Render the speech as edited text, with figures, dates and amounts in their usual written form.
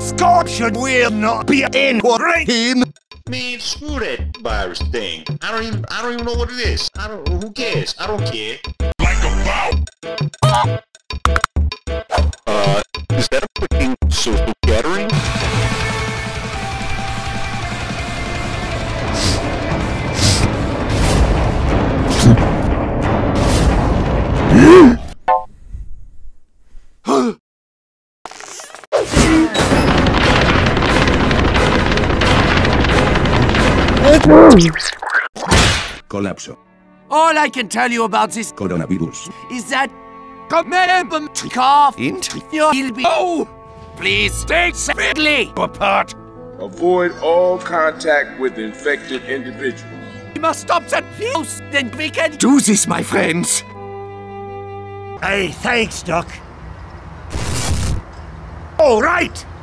Scorpion will not be incorporating. Man, screw that virus thing. I don't even know what it is. Who cares? I don't care. Like a bow. Is that a freaking social gathering? Colapso. All I can tell you about this Coronavirus. is that remember to cough into your elbow. Oh, please stay safely apart. Avoid all contact with infected individuals. We must stop that virus, then we can do this, my friends. Hey, thanks, Doc. All right.